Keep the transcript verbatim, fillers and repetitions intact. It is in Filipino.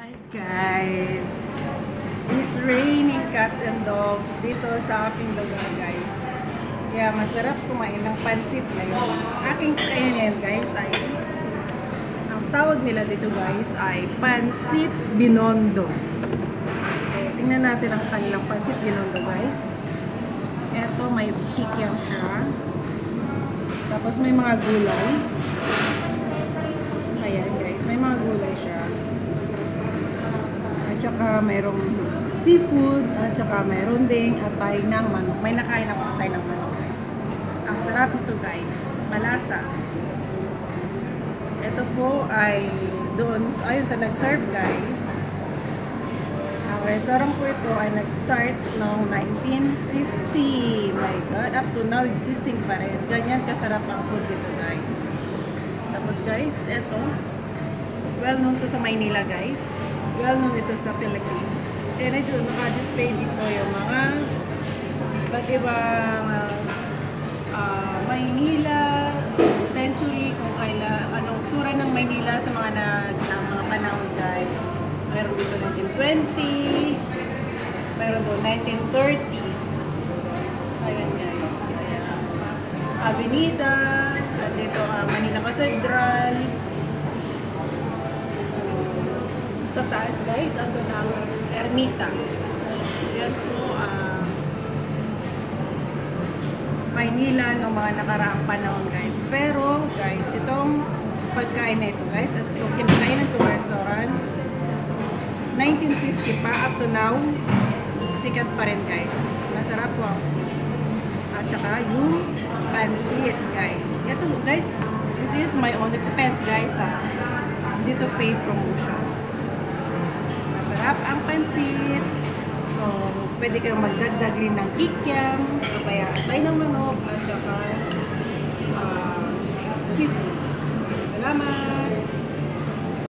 Hi guys! It's raining cats and dogs dito sa aking lugar guys. Kaya masarap kumain ng pansit ngayon. Aking kainin guys ay ang tawag nila dito guys ay Pancit Binondo. So tingnan natin ang kanilang Pancit Binondo guys. Eto may kikiam siya. Tapos may mga gulay. Ayan guys, may mga gulay siya. At saka mayroong seafood, at saka mayroon ding atay ng manok. May nakain ako atay ng manok guys. Ang sarap nito guys, malasa. Ito po ay doon, ayun sa nag-serve guys. Ang restaurant po ito ay nag-start noong nineteen fifty. My God, up to now existing pa rin. Ganyan kasarap ang food dito guys. Tapos guys, ito, well known to sa Manila guys. Well known ito sa Philippines. And ito, naka-display dito yung mga iba't ibang uh, uh, Manila century, kung kailan, anong sura ng Manila sa mga na, na mga panahon guys. Meron dito nineteen twenty, meron doon nineteen thirty. Ayan guys. Ayan. Avenida, at dito ang uh, Manila Cathedral. Sa taas guys, ando na ang ermita. Yan po uh, Maynila ng mga nakaraang panahon guys. Pero guys, itong pagkain na ito guys, at yung kinakainan itong restaurant, nineteen fifty pa up to now, sikat pa rin guys. Masarap po ang at saka yung pancit guys. Ito guys, this is my own expense guys ha. Dito paid promotion. Masarap ang pancit. So, pwede kayong magdagdag rin ng kikiam, o kaya atay ng manok, at saka uh, seafood. Salamat!